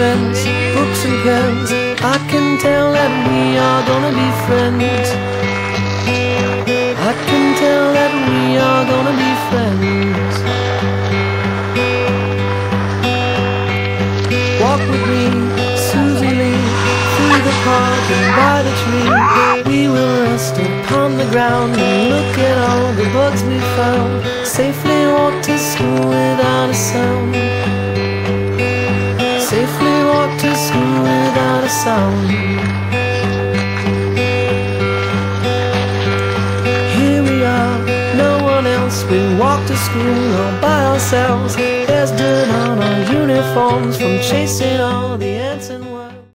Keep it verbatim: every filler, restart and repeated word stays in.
friends, books and pens. I can tell that we are gonna be friends. I can tell that we are gonna be friends. Walk with me, Susie Lee, through the park and by the tree. We will rest upon the ground and look at all the bugs we found. Safely walk to school without a sound. Safely walk to school without a sound. Here we are, no one else. We walk to school all by ourselves. There's dirt on our uniforms from chasing all the ants and